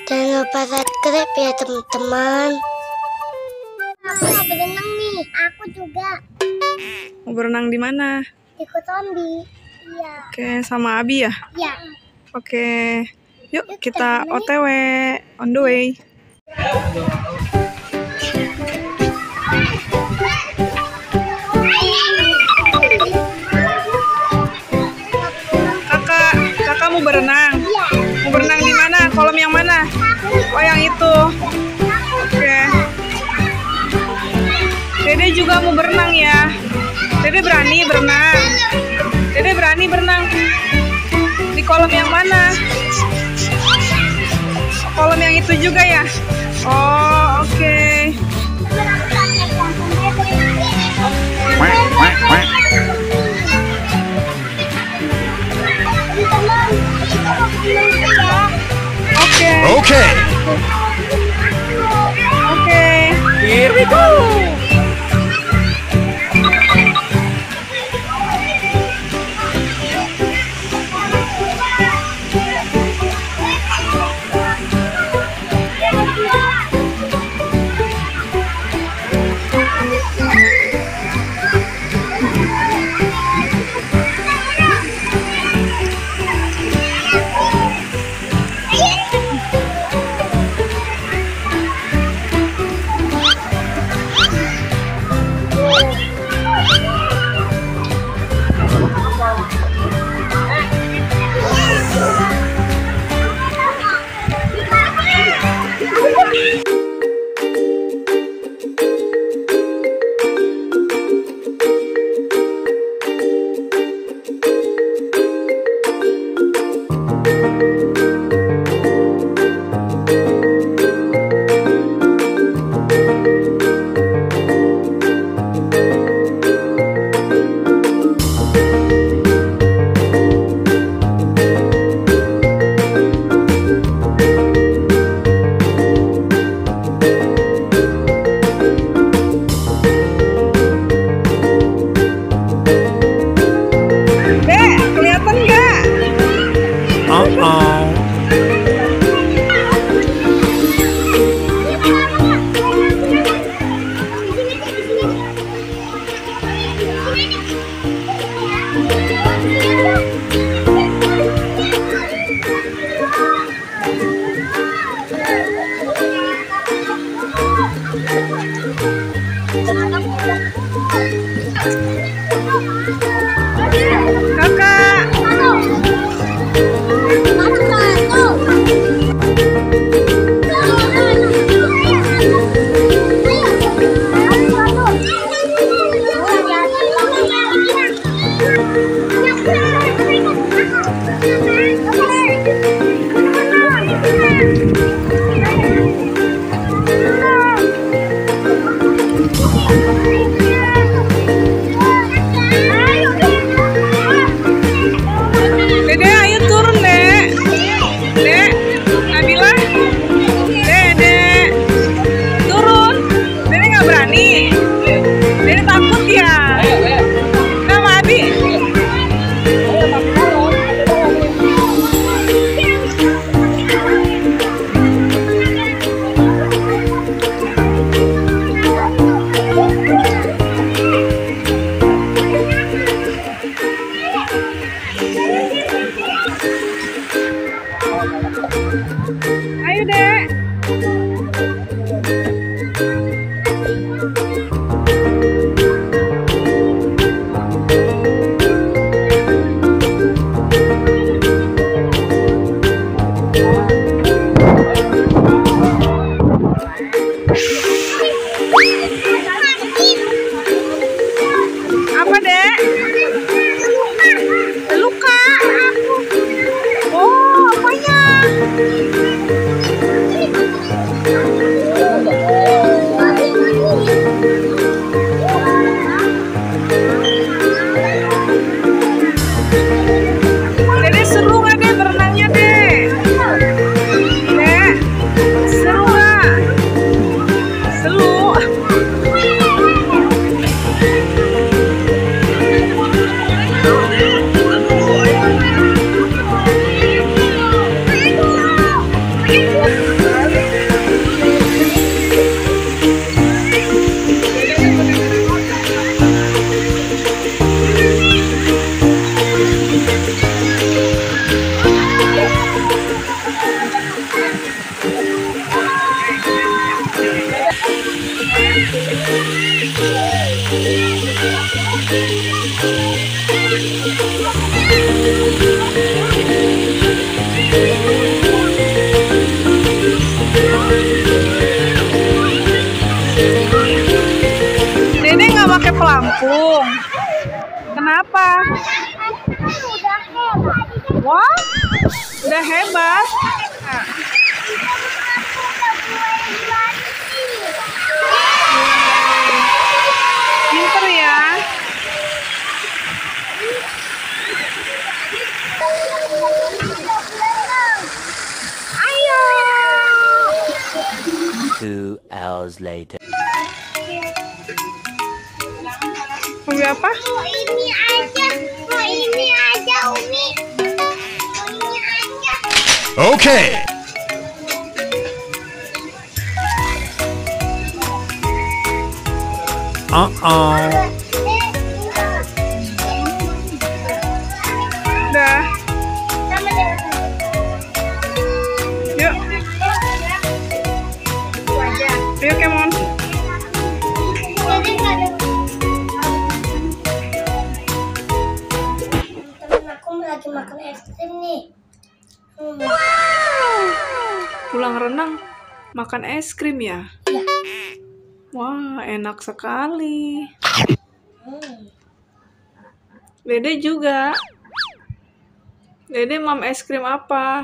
Jangan lupa subscribe ya teman-teman. Aku mau berenang nih, aku juga. Mau berenang di mana? Di Kotombi. Iya. Oke, sama Abi ya? Iya. Oke, yuk kita OTW, on the way. Kakak mau berenang? Iya. Mau berenang di mana? Kolam yang mana? Oh, yang itu. Oke. Dede juga mau berenang ya. Dede berani berenang. Dede berani berenang. Di kolam yang mana? Kolam yang itu juga ya? Oh, oke. Okay. Oke. Here we go. Ayo, Dek. Apa, Dek? Luka. Oh, apanya? Dede nggak pakai pelampung. Kenapa? Udah hebat. Wah, udah hebat. Nah, pinter ya. Ayo. 2 hours later. Umi apa? Mau ini aja. Mau ini aja, Umi. Mau ini aja. Okay. Udah. Sama dengan Yuk, yuk Kemon. Jadi nggak ada. Temen aku lagi makan es krim nih. Pulang renang, makan es krim ya? Iya. Wah, enak sekali. Dede juga. Dede mam es krim apa?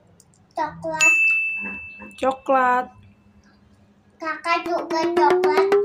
Coklat. Coklat. Kakak juga coklat.